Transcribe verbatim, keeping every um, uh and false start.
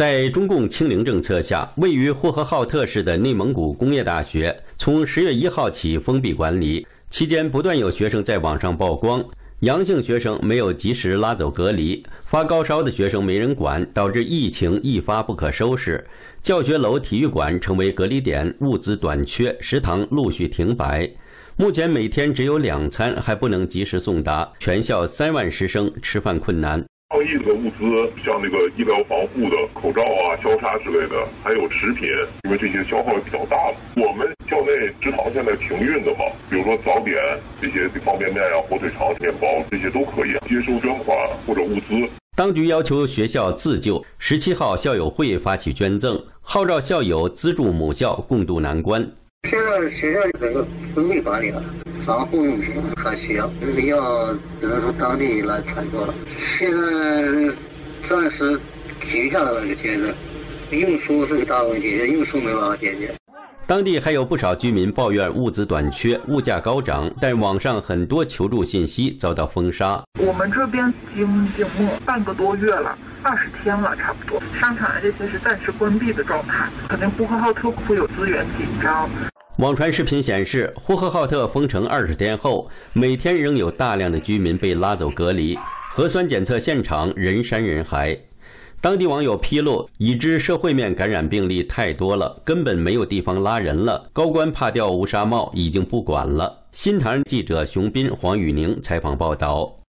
在中共清零政策下，位于呼和浩特市的内蒙古工业大学从十月一号起封闭管理，期间不断有学生在网上曝光，阳性学生没有及时拉走隔离，发高烧的学生没人管，导致疫情一发不可收拾。教学楼、体育馆成为隔离点，物资短缺，食堂陆续停摆。目前每天只有两餐，还不能及时送达，全校三万师生吃饭困难。 抗疫的物资，像那个医疗防护的口罩啊、消杀之类的，还有食品，因为这些消耗也比较大。我们校内食堂现在停运的嘛，比如说早点这些方便面啊、火腿肠、面包这些都可以接收捐款或者物资。 当局要求学校自救，十七号校友会发起捐赠，号召校友资助母校共度难关。 现在学校整个封闭管理了，防护用品很需要，这个药只能从当地来采购了。现在暂时停下来了，这个签证运输是个大问题，运输没办法解决。 当地还有不少居民抱怨物资短缺、物价高涨，但网上很多求助信息遭到封杀。 我们这边静静默半个多月了，二十天了差不多。商场这些是暂时关闭的状态，肯定呼和浩特会有资源紧张。 网传视频显示，呼和浩特封城二十天后，每天仍有大量的居民被拉走隔离，核酸检测现场人山人海。当地网友披露，已知社会面感染病例太多了，根本没有地方拉人了。高官怕掉乌纱帽，已经不管了。新唐人记者熊斌、黄宇宁采访报道。